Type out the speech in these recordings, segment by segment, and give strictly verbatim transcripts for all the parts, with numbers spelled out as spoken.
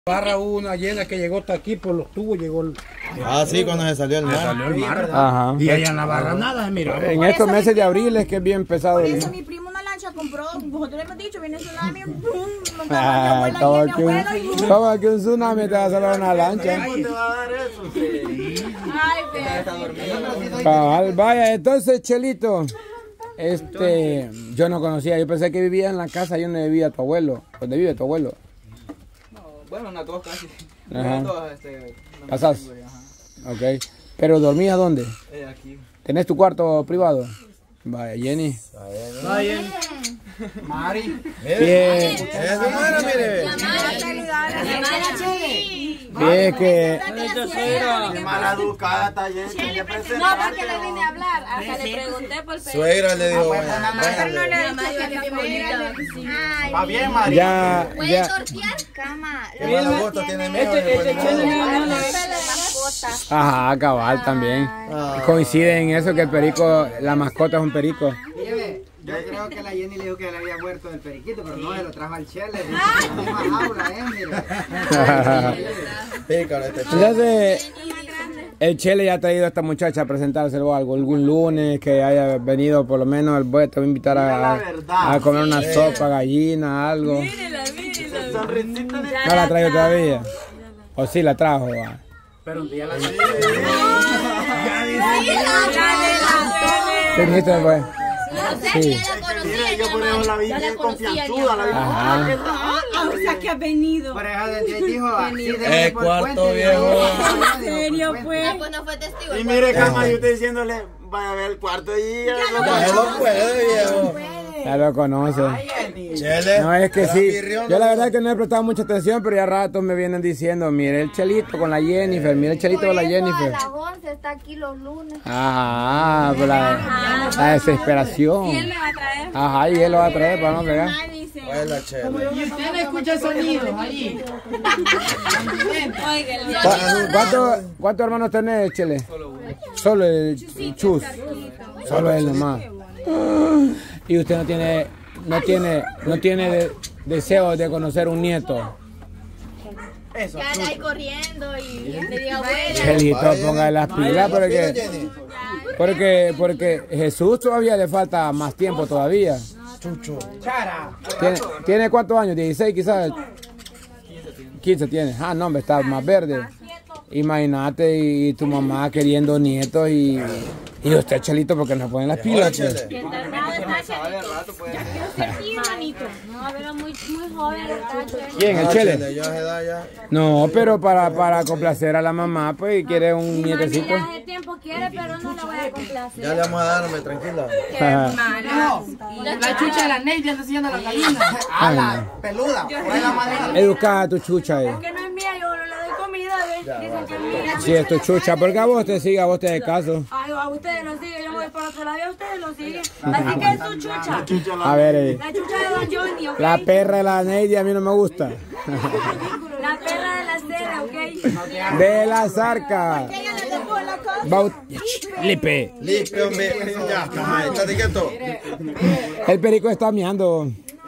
Barra hubo una llena que llegó hasta aquí por los tubos, llegó el... Ah, sí, cuando se salió el mar. Salió el mar. Ajá. Y allá en la barra nada, mira. En estos meses de abril es que es bien pesado. Por eso mi primo una lancha compró, vosotros le hemos dicho, viene el tsunami, boom, Ah, como que un, como que un tsunami te va a salir una lancha. Ay, pero... Cabal, vaya, entonces, Chelito, este, yo no conocía, yo pensé que vivía en la casa ahí donde vivía tu abuelo, donde vive tu abuelo. Bueno, una dos casi. Ajá. Todas, este, ¿Casas? Ajá. Ok. ¿Pero dormías dónde? Eh, aquí. ¿Tenés tu cuarto privado? Vaya, Jenny. Bien. Mari. Bien. Eso no era, mire. Bien que... Mala educada está llena. No, porque le vine a hablar, hasta le pregunté por el Suegra le dijo, Pero no le Va bien, Mari. Ya, ¿puede ya. tortear? Cama. Qué mala gusto tiene mío. Ajá, cabal también. Coincide en eso que el perico, la mascota es un perico. Mire, yo creo que la Jenny le dijo que le había muerto del periquito, pero no, se lo trajo al Chele. En la misma jaula, eh, mire. Pícaro este chico. Entonces, el Chele ya ha traído a esta muchacha a presentárselo algo, algún lunes que haya venido, por lo menos el boy te va a invitar a, a comer una sopa, gallina, algo. ¿No la traigo todavía? ¿O sí la trajo? Va? Pero un día la... ¿Qué dijiste después? Sí. Yo por eso la vi bien confianzuda, la vi Ajá. O sea que ha venido. Por eso de ahí dijo, sí, Eh, déjame por cuarto cuenta, y viejo. dijo, ¿En serio, pues? Pues no fue testigo. Y mire, Cama, y usted diciéndole, vaya a ver el cuarto y ya no lo puede, viejo. Ya lo conoce. Chele. No, es que era sí. pirrión, Yo la ¿no? verdad es que no he prestado mucha atención, pero ya ratos me vienen diciendo, mire el Chelito con la Jennifer, mire el Chelito con la Jennifer. A las once está aquí los lunes. Ajá, pues la, la desesperación. Y él me va a traer. Ajá, y él lo va a traer para no pegar. Ay, dice. Pues la Chele. usted no escucha sonidos allí. Oiga, el día ¿Cu- ¿Cuántos cuántos hermanos tenés, Chele? Solo uno. Solo el Chus. Solo él nomás. Y usted no tiene, no tiene, no tiene de- deseo de conocer un nieto. Que anda ahí corriendo y le diga, abuela. Chelito, ponga las pilas porque, porque, porque Jesús todavía le falta más tiempo todavía. Chucho. ¿Tiene, ¿tiene cuántos años? dieciséis quizás. quince tiene. Ah, no, hombre, está más verde. Imagínate y tu mamá queriendo nietos y, y usted, Chelito, porque no ponen las pilas. Hola, Pues. Chele. Sabe rato, pues. sí, hermanito. No, pero muy, muy joven está Chele. ¿Quién? ¿El Ah, Chele? Yo a esa edad ya. No, pero para, para complacer a la mamá, pues, quiere un nietecito. Ya hace tiempo quiere, pero no lo voy a complacer. Ya le vamos a darme, tranquila. Ajá. La chucha de la Ney anda siguiendo la gallina. Ay, no. Peluda, por ahí la madera. Educada tu chucha. Eh. Que no es mía, yo no le doy comida, ¿ves? Dicen que es mía. Si es tu chucha, porque a vos te sigue, a vos te de caso. Ay, a ustedes lo siguen, yo voy por otro lado y a ustedes lo siguen. Así que es su chucha. A ver, eh. La chucha de Don Johnny, ¿ok? La perra de la Neidy a mí no me gusta. La perra de la cera, ¿ok? De la zarca. Baut Lipe. Lipe, hombre. Ya, ajá, estate quieto. El perico está meando.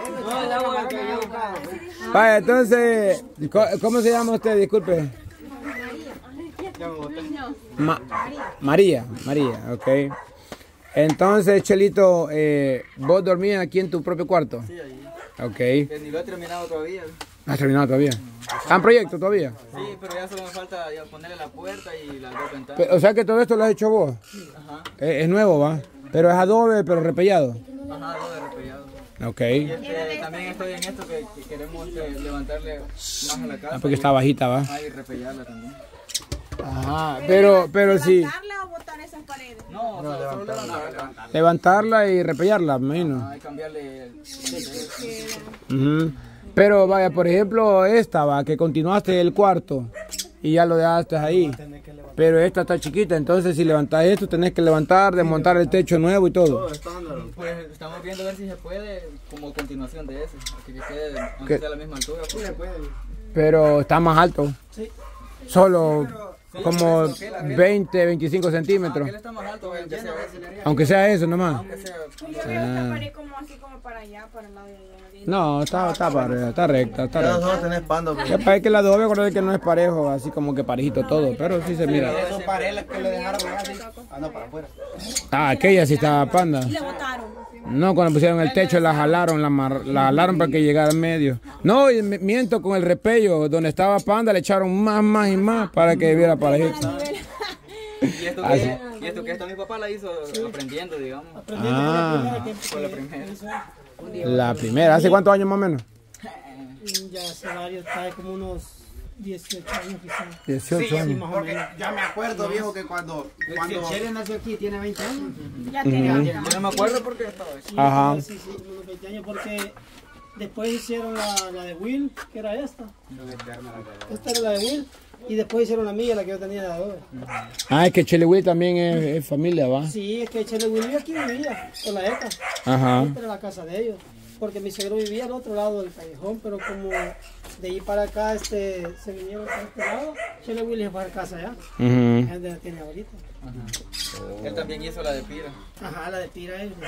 Vaya, entonces, co- ¿cómo se llama usted? Disculpe. Ma- María, María, ok. Entonces, Chelito, eh, ¿vos dormías aquí en tu propio cuarto? Sí, ahí. Ok. Que ni lo he terminado todavía. ¿No has terminado todavía? ¿Está en proyecto todavía? Sí, pero ya solo me falta ya ponerle la puerta y las dos ventanas. Pe- O sea que todo esto lo has hecho vos. Ajá. Es, es nuevo, ¿va? Pero es adobe, pero repellado. Ajá, todo de repellado. Ok. Y este, también estoy en esto que, que queremos este, levantarle más a la casa. Ah, porque está bajita, ¿va? Ajá, y repellarla también. Ajá, pero, pero sí. ¿Levantarla o botar esas paredes? No, no solo levantarla. Levantarla y repellarla, me imagino. Hay que cambiarle el... Ujú. Pero vaya, por ejemplo, esta va, que continuaste el cuarto y ya lo dejaste ahí. Pero esta está chiquita, entonces si levantás esto tenés que levantar, desmontar el techo nuevo y todo. Pues estamos viendo a ver si se puede como continuación de ese, que quede, aunque ¿Qué? sea a la misma altura. Pues. Pero está más alto. Solo como veinte, veinticinco centímetros. Aquel está más alto, aunque sea ese. Aunque sea eso nomás. Aunque sea... Yo veo esta pared como así como para allá, para el lado de allá. No, está, está pareja, está recta, está Ya recta. nosotros tenés pando. Ya parece que el adobe, acuérdate que no es parejo, así como que parejito todo, pero sí se mira. Esos pareles que le dejaron así. Ah, no, para afuera. Ah, aquella sí estaba panda. Y le botaron. No, cuando pusieron el techo la jalaron, la, mar- la jalaron para que llegara al medio. No, y me- miento, con el repello, donde estaba panda le echaron más, más y más para que viera parejito. Y esto Así. que, y esto que esto mi papá la hizo aprendiendo, digamos. Ah, Fue la primera. la primera, ¿hace cuántos años más o menos? Ya hace varios, está como unos dieciocho años quizás. dieciocho años. Más o Porque menos. ya me acuerdo, viejo, que cuando... cuando Chele nació aquí, tiene veinte años. Ya tiene. Yo no me acuerdo porque estaba Sí, Ajá. Sí, sí, como unos veinte años, porque después hicieron la, la de Will, que era esta. Esta era la de Will. Y después hicieron la mía, la que yo tenía de adobe. Ah, es que Chele Will también es, es familia, ¿va? Sí, es que Chele Will vivía aquí vivía, con la E C A. Ajá. Esta era la casa de ellos. Porque mi suegro vivía al otro lado del callejón, pero como de ahí para acá este, se vinieron para este lado, Chele Will se fue a casa allá. Ujú. Es donde la tiene ahorita. Él también hizo la de Pira, Ajá, la de Pira él.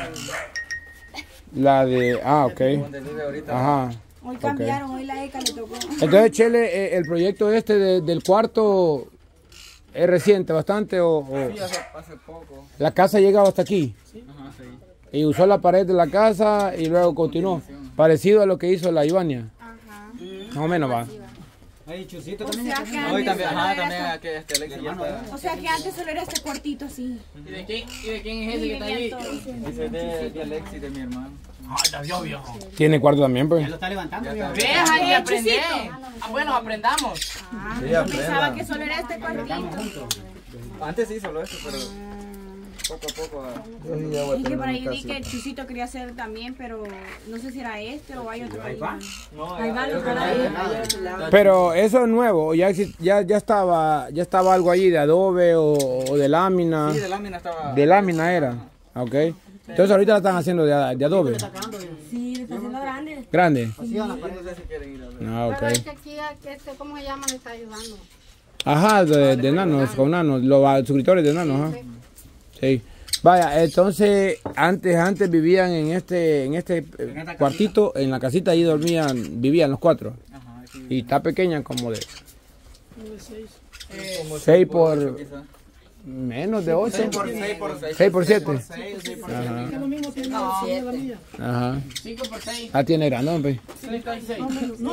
La de... Ah, ok. donde vive ahorita. Ajá. Hoy cambiaron, hoy la E C A le tocó. Entonces, Chele, eh, el proyecto este de- del cuarto es reciente bastante o, o Sí, hace, hace poco. la casa llegaba hasta aquí Ajá, sí. y usó la pared de la casa y luego continuó. Parecido a lo que hizo la Ivania. Más o menos va. Ahí Chusito O también. sea que No, y antes también, solo ajá, era también esta- a que este Alexis ya está. o sea que antes solo era este cuartito así. ¿Y de quién, y de quién es ese que está ahí? Ese es de, de Alexis, de mi hermano. Ay, la vio, viejo. Tiene cuarto también, pues. Ya lo está levantando, viejo. Deja y aprende. Ah, bueno, aprendamos. Ah, Sí, yo aprenda. pensaba que solo era este cuartito. Antes sí, solo esto, pero poco a poco. ah, Yo sí ya voy a Es que tener por ahí mi vi casita. que Chusito quería hacer también, pero no sé si era este o hay otro. Ahí No, Ahí va, creo lo que jala no. ahí. Pero eso es nuevo, ya, exi- ya, ya estaba ya estaba algo allí de adobe o, o de lámina. Sí, de lámina estaba. De lámina era, ok. Entonces ahorita la están haciendo de, de adobe. Sí, le está haciendo grande. Grande. No sé si quieren ir a ver. Ah, Pero es ok. que aquí, aquí este, ¿cómo se llama? Le está ayudando. Ajá, de, de nanos, con nanos, los suscriptores de nanos, ajá. Sí. Vaya, entonces antes antes vivían en este en este eh, cuartito, en la casita ahí dormían, vivían los cuatro. Ajá, sí. Y está pequeña como de Como seis por por ocho, quizás. menos de ocho. seis por seis por seis por siete. seis, seis por Ajá. Es lo mismo tiene tiene la mía. Ajá. cinco por seis. Ah, tiene grande, pues. seis.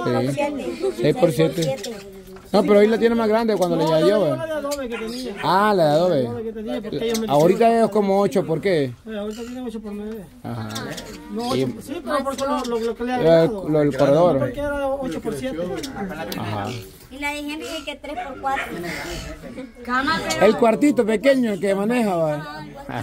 Sí. seis por siete. No, pero hoy la tiene más grande cuando le No, añadió. yo la ¿va? de adobe que tenía. Ah, la de Adobe adobe. que tenía, porque ellos me Ahorita es como ocho, ¿por qué? Eh, ahorita tiene ocho por nueve. Ajá. No, Y- ocho, sí, pero porque lo, lo, lo que le ha El, agregado. lo del corredor. Porque era ocho por siete. Ajá. Y la de Henry es que tres por cuatro. Cama, pero... El cuartito pequeño que maneja, va.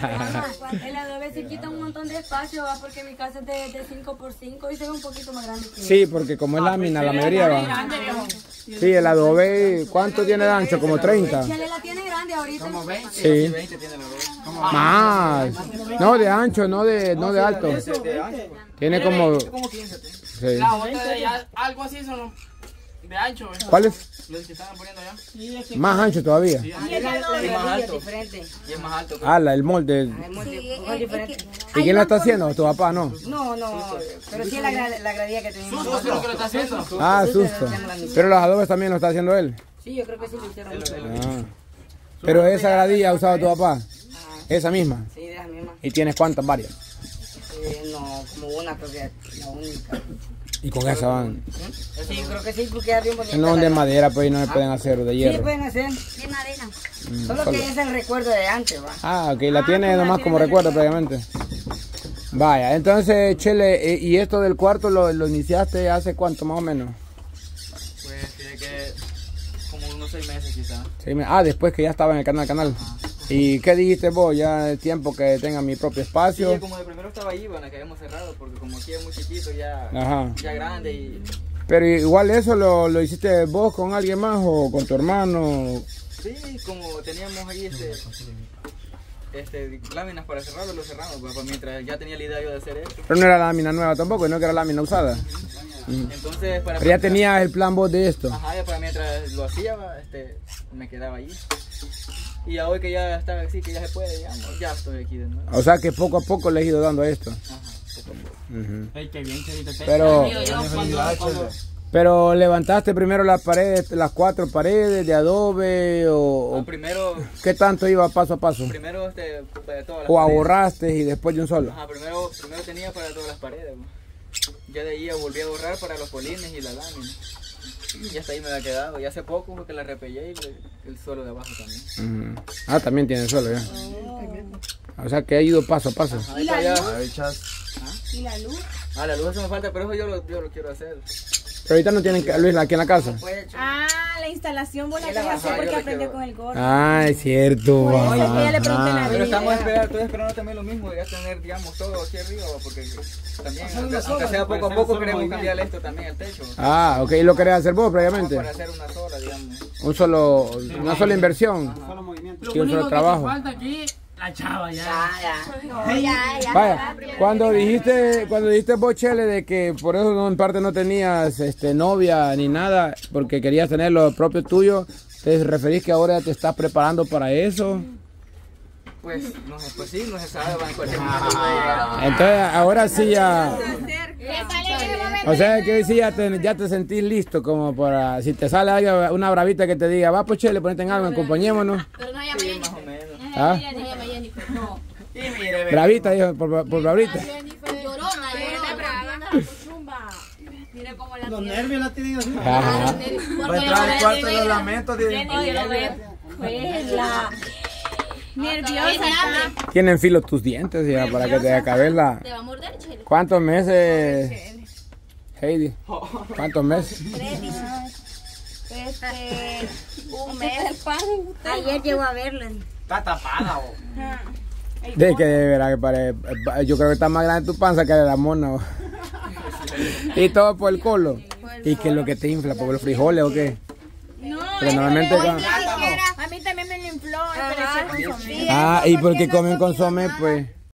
El adobe se quita un montón de espacio, va, porque mi casa es de, de cinco por cinco y se ve un poquito más grande que Sí, porque como es lámina, la mayoría va. Sí, el adobe, ¿cuánto tiene de ancho? Como treinta. Chele la tiene grande ahorita. Sí. veinte tiene la dos. Más. No, de ancho, no de, no de alto. Tiene como... Como quince, tío. Sí. La otra de allá, algo así son de ancho, ¿eh? ¿Cuál es? Los que estaban poniendo allá. Sí, es que Más ancho todavía. Y es más alto. Y es más alto. Ah, la, el molde. Sí, es, es que... ¿Y quién la está haciendo? ¿Tu papá no? No, no, pero sí es la, gra- la gradía que tenemos. Susto creo que lo está haciendo. Ah, susto. Pero los adobes también lo está haciendo él. Sí, yo creo que sí lo hicieron. Ah. Pero esa gradilla ha usado tu papá. Esa misma. Sí, de la misma. ¿Y tienes cuántas? Varias. Eh, no, como una, creo que es la única. Y con esa van. Sí, yo creo que sí, porque es bien bonita. No, de la- madera, pues y no se pueden hacer de Sí, hierro. pueden hacer. De madera. Mm, Solo que es el recuerdo de antes, va. Ah, ok, la tiene nomás como recuerdo previamente. Vaya, entonces, Chele, eh, ¿y esto del cuarto lo, lo iniciaste hace cuánto más o menos? Pues tiene que. Como unos seis meses quizás. Sí, me- ah, después que ya estaba en el canal canal. ¿Y qué dijiste vos? Ya es tiempo que tenga mi propio Sí, espacio. ya como de primero estaba ahí, bueno, que habíamos cerrado, porque como aquí es muy chiquito, ya, Ajá. ya grande y. Pero igual eso lo, lo hiciste vos con alguien más o con tu hermano. Sí, como teníamos ahí este. Este, láminas para cerrarlo, lo cerramos, pues, pues, mientras ya tenía la idea yo de hacer esto. Pero no era lámina nueva tampoco, no que era lámina usada. Entonces, para. Pero ya tenías el plan vos de esto. Ajá, ya para mientras lo hacía, este, me quedaba allí. Y ahora que ya está así, que ya se puede, digamos, ya estoy aquí de nuevo. O sea que poco a poco le he ido dando a esto. Ajá. Ujú. Ay, qué bien, Chelita. Pero- Yo, yo, cuando- cuando- Pero levantaste primero las paredes, las cuatro paredes de adobe o, o Ah, primero, qué tanto iba paso a paso. primero este, de todas las O paredes. ahorraste y después de un solo. Ajá, primero, primero tenía para todas las paredes. ¿no? Ya de ahí volví a borrar para los polines y la lámina. Y hasta ahí me había quedado. Y hace poco fue que la repellé y le- el suelo de abajo también. Ujú. Ah, también tiene suelo ya. O sea que ha ido paso a paso. Ajá, ¿Y la para allá. luz? ¿Y la luz? Ah, la luz eso me falta, pero eso yo lo, yo lo quiero hacer. Pero ahorita no tienen que- Luis aquí en la casa. Ah, la instalación vos la Sí, la querés hacer bajada, yo porque la aprendió quiero. con el gordo. Ah, es cierto. Por eso es que ella le pregunté en la Ah. Pero vida. estamos esperando, estoy esperando también lo mismo, ya tener, digamos, todo aquí arriba, porque también, Hacer aunque, una aunque sola, sea poco a hacer poco, solo queremos movimiento. cambiarle esto también al techo. Ah, ok. ¿Y lo querés hacer vos Vamos previamente? para hacer una sola, digamos. Un solo, una sola inversión. Solo movimiento. Lo Sí, un único solo que te trabajo. falta aquí, la chava ya. No, ya, ya. Vaya, cuando dijiste, cuando dijiste vos, Chele, de que por eso no, en parte no tenías este, novia ni nada, porque querías tener lo propio tuyo, ¿te referís que ahora te estás preparando para eso? Pues, no sé, pues sí, no se sabe, va en cualquier momento puede llegar. Entonces, ahora sí ya, ¿Qué sale en el momento? o sea que sí ya te, ya te sentís listo como para, si te sale alguien, una bravita que te diga, va pues Chele, ponete en algo, acompañémonos. Pero no llama Sí, Jennifer. más o menos. ¿Ah? No llama Jennifer. No. Bravita, dijo, por, por bravita. Jennifer llorona, llorona, brava. Mira cómo la Los tiene. nervios la tienen así. Ajá. Va a entrar al cuarto de los lamentos. de- Jenny, quiero ver. Juela. Nerviosa está. Tienen filo tus dientes ya para que te acabes la... Te va a morder, Chele. ¿Cuántos meses, Heidi? ¿Cuántos meses? Este, un mes. Ayer llegó a verlo. Está tapada, o. De que de verdad que pare- yo creo que está más grande tu panza que de la mona. ¿O? Y todo por el colo. ¿Y qué es lo que te infla? ¿Por los frijoles o qué? No, Pero normalmente hoy con- ni siquiera. A mí también me lo infló, pero sí consomé. Ah, y porque comen consomé, pues.